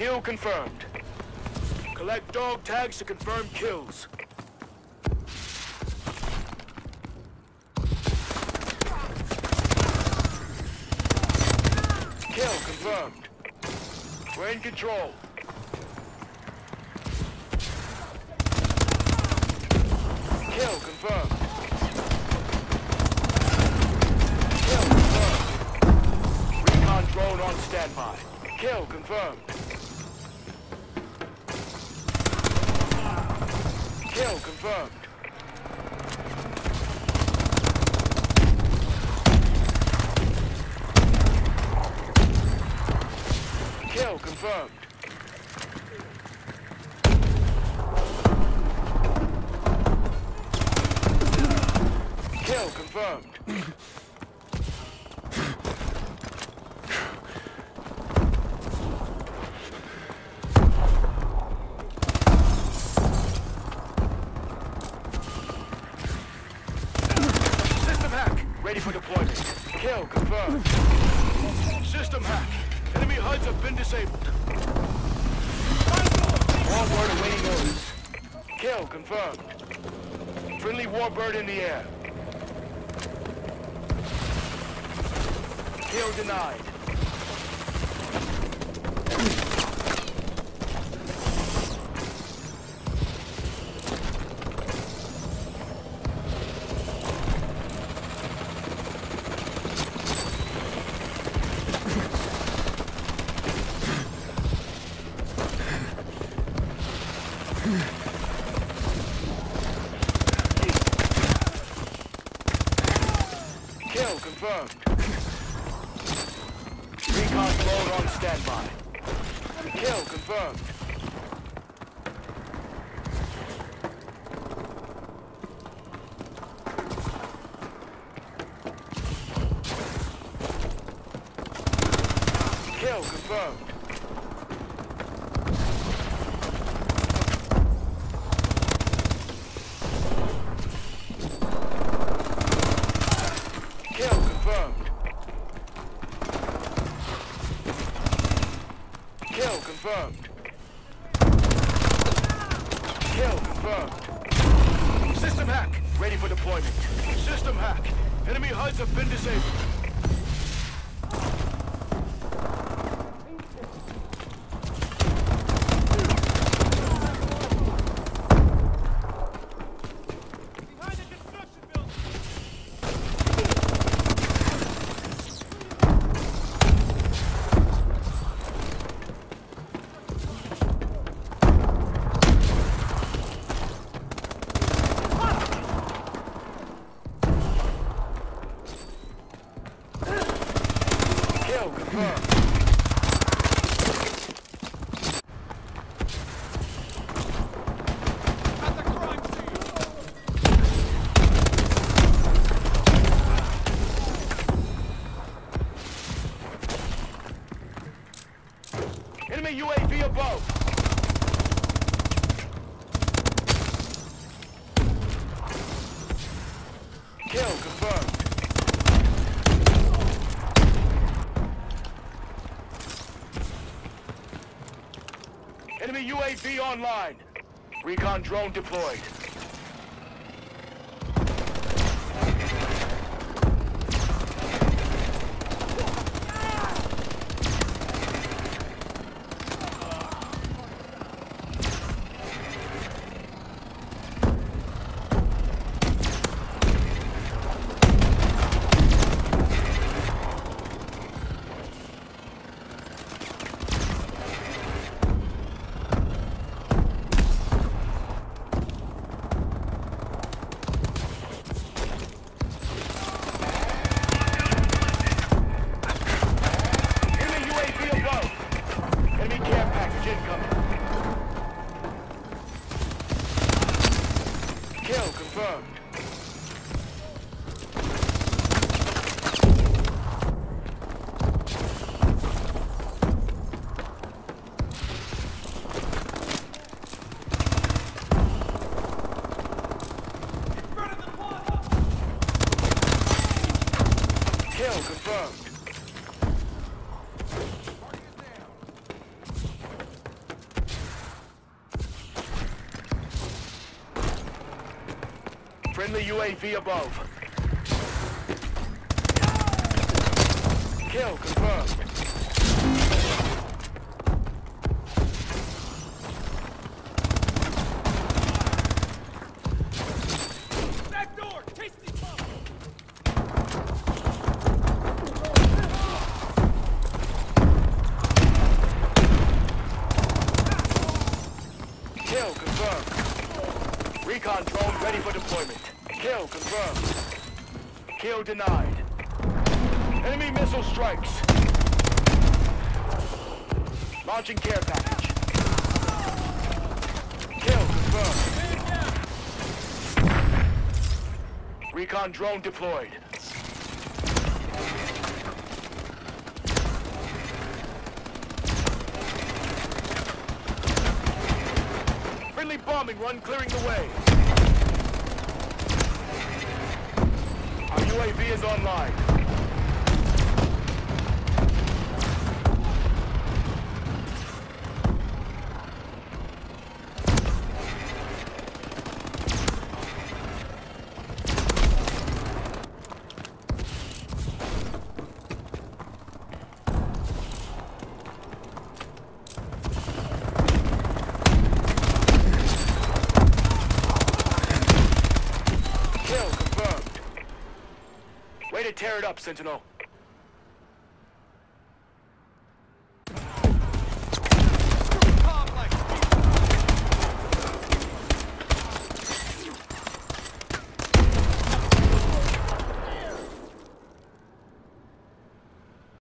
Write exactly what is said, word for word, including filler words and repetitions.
Kill confirmed. Collect dog tags to confirm kills. Kill confirmed. We're in control. Kill confirmed. Kill confirmed. Recon drone on standby. Kill confirmed. Kill confirmed. Kill confirmed. Kill confirmed. System hack, ready for deployment. Kill confirmed. System hack. Enemy H U Ds have been disabled. Warbird awaiting orders. Kill confirmed. Friendly Warbird in the air. Kill denied. Kill confirmed. Recon drone on standby. Kill confirmed. Kill confirmed. Kill confirmed. Kill confirmed. Kill confirmed. System hack, ready for deployment. System hack. Enemy H U Ds have been disabled. Kill confirmed. At the crime scene! Enemy U A V above. Kill confirmed. Enemy U A V online. Recon drone deployed. Kill confirmed. Kill confirmed. Friendly U A V above. Kill confirmed. Back door! Tasty pump! Kill confirmed. Recon drone ready for deployment. Kill confirmed. Kill denied. Enemy missile strikes. Launching care package. Kill confirmed. Recon drone deployed. Friendly bombing run clearing the way. Our U A V is online. Way to tear it up, Sentinel.